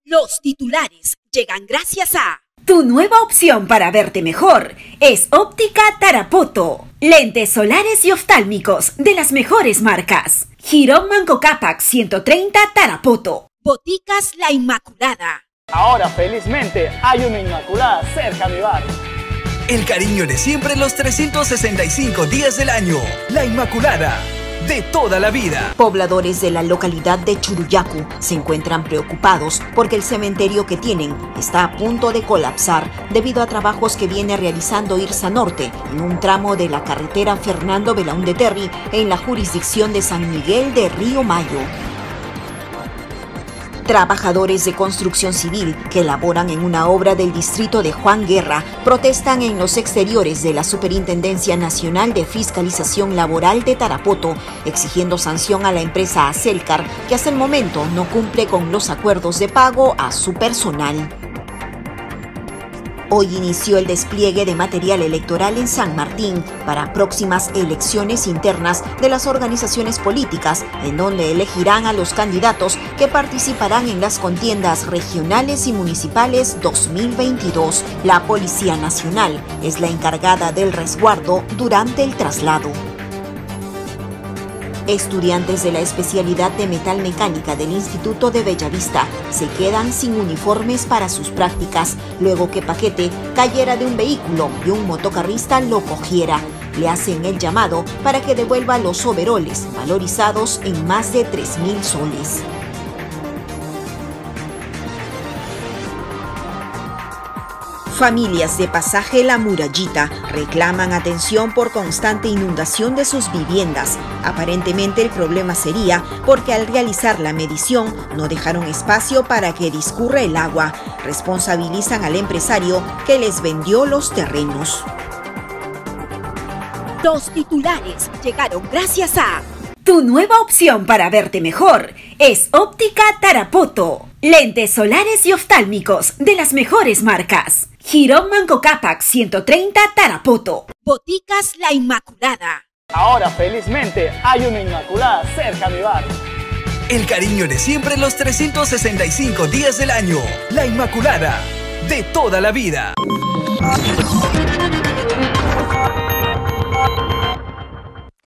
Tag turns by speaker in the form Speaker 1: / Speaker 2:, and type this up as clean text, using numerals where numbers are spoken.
Speaker 1: Los titulares llegan gracias a...
Speaker 2: Tu nueva opción para verte mejor es Óptica Tarapoto. Lentes solares y oftálmicos de las mejores marcas. Girón Manco Cápac 130 Tarapoto.
Speaker 1: Boticas La Inmaculada.
Speaker 3: Ahora felizmente hay una Inmaculada cerca a mi barrio.
Speaker 4: El cariño de siempre los 365 días del año. La Inmaculada, de toda la vida.
Speaker 5: Pobladores de la localidad de Churuyacu se encuentran preocupados porque el cementerio que tienen está a punto de colapsar debido a trabajos que viene realizando Irsa Norte en un tramo de la carretera Fernando Belaúnde Terry en la jurisdicción de San Miguel de Río Mayo. Trabajadores de construcción civil que laboran en una obra del distrito de Juan Guerra protestan en los exteriores de la Superintendencia Nacional de Fiscalización Laboral de Tarapoto, exigiendo sanción a la empresa Acelcar, que hasta el momento no cumple con los acuerdos de pago a su personal. Hoy inició el despliegue de material electoral en San Martín para próximas elecciones internas de las organizaciones políticas, en donde elegirán a los candidatos que participarán en las contiendas regionales y municipales 2022. La Policía Nacional es la encargada del resguardo durante el traslado. Estudiantes de la especialidad de metalmecánica del Instituto de Bellavista se quedan sin uniformes para sus prácticas luego que paquete cayera de un vehículo y un motocarrista lo cogiera. Le hacen el llamado para que devuelva los overoles valorizados en más de 3.000 soles. Familias de Pasaje La Murallita reclaman atención por constante inundación de sus viviendas. Aparentemente el problema sería porque al realizar la medición no dejaron espacio para que discurra el agua. Responsabilizan al empresario que les vendió los terrenos.
Speaker 1: Los titulares llegaron gracias a...
Speaker 2: Tu nueva opción para verte mejor es Óptica Tarapoto. Lentes solares y oftálmicos de las mejores marcas. Girón Manco Cápac 130 Tarapoto.
Speaker 1: Boticas La Inmaculada.
Speaker 3: Ahora felizmente hay una Inmaculada cerca a mi barrio.
Speaker 4: El cariño de siempre los 365 días del año. La Inmaculada, de toda la vida.